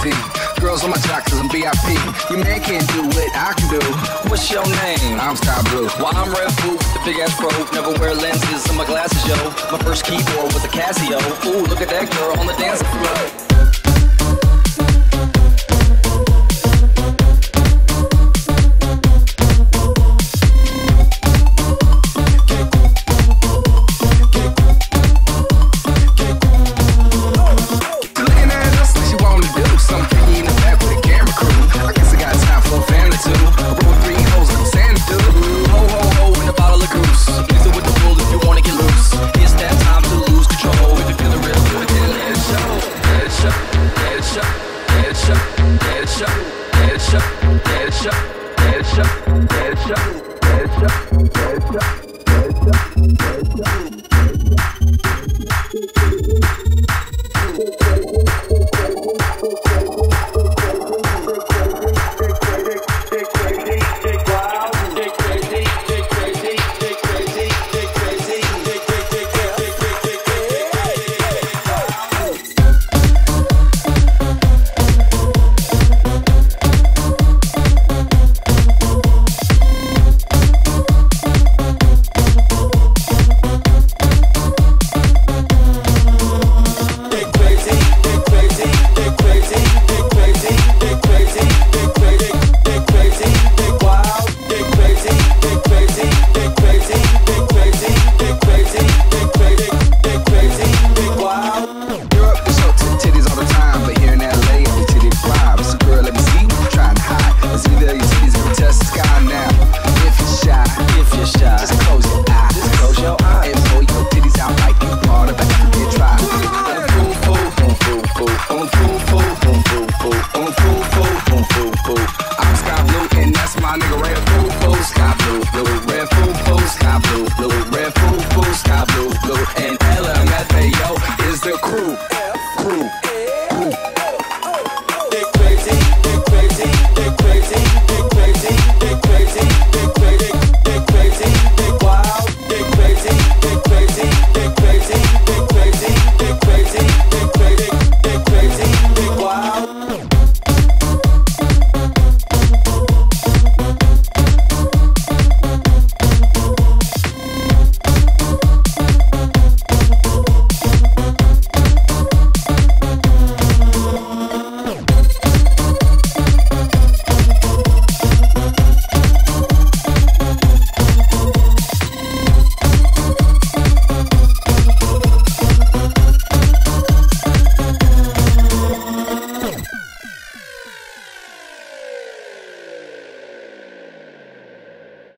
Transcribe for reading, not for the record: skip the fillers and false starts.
VIP. Girls on my jock cause I'm VIP. Your man can't do what I can do. What's your name? I'm Sky Blue. Well, I'm Red Food, the big ass pro. Never wear lenses in my glasses, yo. My first keyboard was a Casio. Ooh, look at that girl on the dance floor. Headshot, headshot, headshot, headshot, headshot.